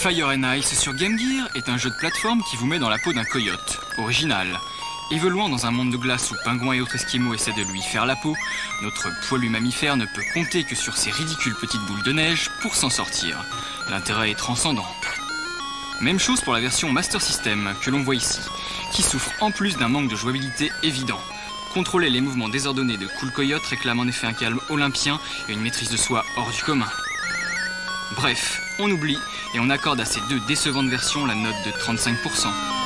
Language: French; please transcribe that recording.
Fire and Ice sur Game Gear est un jeu de plateforme qui vous met dans la peau d'un coyote, original. Évoluant dans un monde de glace où pingouins et autres esquimaux essaient de lui faire la peau, notre poilu mammifère ne peut compter que sur ses ridicules petites boules de neige pour s'en sortir. L'intérêt est transcendant. Même chose pour la version Master System que l'on voit ici, qui souffre en plus d'un manque de jouabilité évident. Contrôler les mouvements désordonnés de Cool Coyote réclame en effet un calme olympien et une maîtrise de soi hors du commun. Bref, on oublie et on accorde à ces deux décevantes versions la note de 35%.